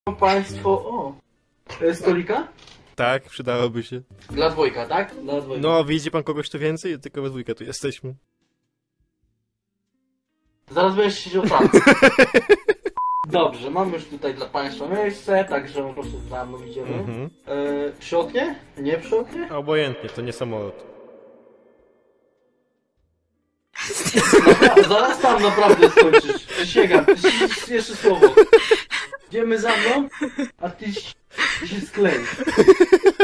państwo... O! Stolika? Tak, przydałoby się. Dla dwojga, tak? Dla dwojga. No, widzi pan kogoś tu więcej? Tylko we dwójkę tu jesteśmy. Zaraz będziesz siedział tam. Dobrze, mamy już tutaj dla państwa miejsce, także po prostu za mną idziemy. Przy oknie? Nie przy oknie? Obojętnie, to nie samolot. Zaraz tam naprawdę skończysz. Przysięgam. Jeszcze słowo. Idziemy za mną, a ty się skleisz.